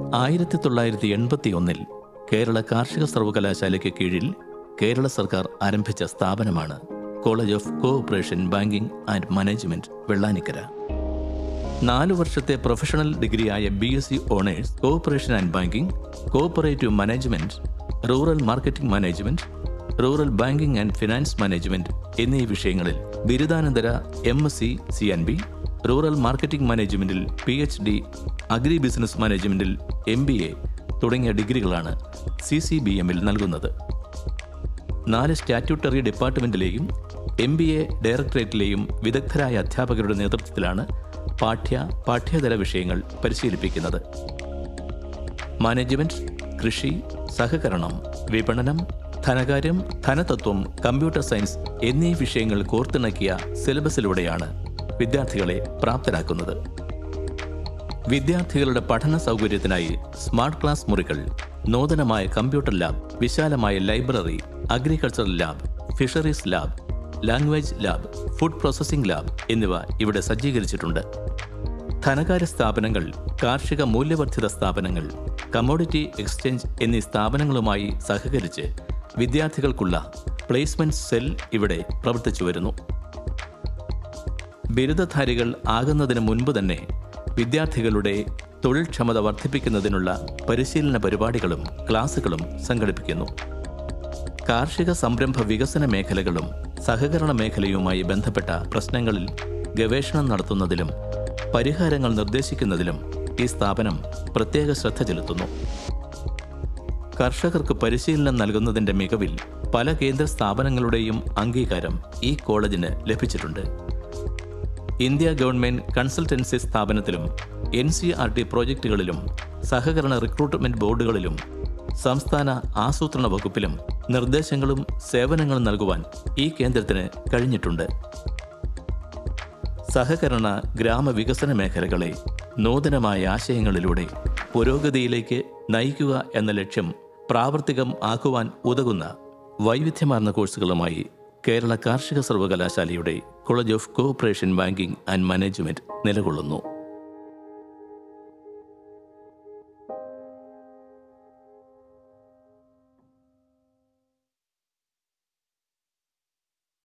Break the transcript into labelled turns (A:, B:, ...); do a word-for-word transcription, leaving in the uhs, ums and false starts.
A: ആയിരത്തി തൊള്ളായിരത്തി എൺപത്തി ഒന്നിൽ കേരള കാർഷിക സർവകലാശാലയ്ക്ക് കീഴിൽ കേരള സർക്കാർ ആരംഭിച്ച സ്ഥാപനമാണ് college of cooperation banking and management Vellanikkara. നാലു വർഷത്തെ പ്രൊഫഷണൽ ഡിഗ്രിയായ B S C honours cooperation and banking, cooperative management, rural marketing management, rural banking and finance management എന്നീ വിഷയങ്ങളിൽ ബിരുദാനന്തര M S C C N B, rural marketing മാനേജ്മെന്റിൽ P H D, agri business മാനേജ്മെന്റിൽ M B A തുടങ്ങിയ ഡിഗ്രികളാണ് C C B എമ്മിൽ നൽകുന്നത്. നാല് സ്റ്റാറ്റ്യൂട്ടറി ഡിപ്പാർട്ട്മെന്റിലെയും എം ബി എ ഡയറക്ടറേറ്റിലെയും വിദഗ്ധരായ അധ്യാപകരുടെ നേതൃത്വത്തിലാണ് പാഠ്യ പാഠ്യേതര വിഷയങ്ങൾ പരിശീലിപ്പിക്കുന്നത്. മാനേജ്മെന്റ്, കൃഷി, സഹകരണം, വിപണനം, ധനകാര്യം, ധനതത്വം, കമ്പ്യൂട്ടർ സയൻസ് എന്നീ വിഷയങ്ങൾ കോർത്തിണക്കിയ സിലബസിലൂടെയാണ് വിദ്യാർത്ഥികളെ പ്രാപ്തരാക്കുന്നത്. വിദ്യാർത്ഥികളുടെ പഠന സൗകര്യത്തിനായി സ്മാർട്ട് ക്ലാസ് മുറികൾ, നൂതനമായ കമ്പ്യൂട്ടർ ലാബ്, വിശാലമായ library, agricultural lab, fisheries lab, language lab, food processing lab എന്നിവ ഇവിടെ സജ്ജീകരിച്ചിട്ടുണ്ട്. ധനകാര്യ സ്ഥാപനങ്ങൾ, കാർഷിക മൂല്യവർദ്ധിത സ്ഥാപനങ്ങൾ, കമ്മോഡിറ്റി എക്സ്ചേഞ്ച് എന്നീ സ്ഥാപനങ്ങളുമായി സഹകരിച്ച് വിദ്യാർത്ഥികൾക്കുള്ള പ്ലേസ്മെന്റ് സെൽ ഇവിടെ പ്രവർത്തിച്ചു വരുന്നു. ബിരുദധാരികൾ ആകുന്നതിന് മുൻപ് തന്നെ വിദ്യാർത്ഥികളുടെ തൊഴിൽക്ഷമത വർദ്ധിപ്പിക്കുന്നതിനുള്ള പരിശീലന പരിപാടികളും ക്ലാസുകളും സംഘടിപ്പിക്കുന്നു. കാർഷിക സംരംഭ വികസന മേഖലകളും സഹകരണ മേഖലയുമായി ബന്ധപ്പെട്ട പ്രശ്നങ്ങളിൽ ഗവേഷണം നടത്തുന്നതിലും പരിഹാരങ്ങൾ നിർദ്ദേശിക്കുന്നതിലും ഈ സ്ഥാപനം പ്രത്യേക ശ്രദ്ധ ചെലുത്തുന്നു. കർഷകർക്ക് പരിശീലനം നൽകുന്നതിൻ്റെ മികവിൽ പല കേന്ദ്ര സ്ഥാപനങ്ങളുടെയും അംഗീകാരം ഈ കോളേജിന് ലഭിച്ചിട്ടുണ്ട്. ഇന്ത്യ ഗവൺമെന്റ് കൺസൾട്ടൻസി സ്ഥാപനത്തിലും എൻ സി ആർ ടി പ്രോജക്റ്റുകളിലും സഹകരണ റിക്രൂട്ട്മെന്റ് ബോർഡുകളിലും സംസ്ഥാന ആസൂത്രണ വകുപ്പിലും നിർദ്ദേശങ്ങളും സേവനങ്ങളും നൽകുവാൻ ഈ കേന്ദ്രത്തിന് കഴിഞ്ഞിട്ടുണ്ട്. സഹകരണ ഗ്രാമവികസന മേഖലകളെ നൂതനമായ ആശയങ്ങളിലൂടെ പുരോഗതിയിലേക്ക് നയിക്കുക എന്ന ലക്ഷ്യം പ്രാവർത്തികം ആക്കുവാൻ ഉതകുന്ന വൈവിധ്യമാർന്ന കോഴ്സുകളുമായി കേരള കാർഷിക സർവകലാശാലയുടെ college of cooperation banking and management നിലകൊള്ളുന്നു.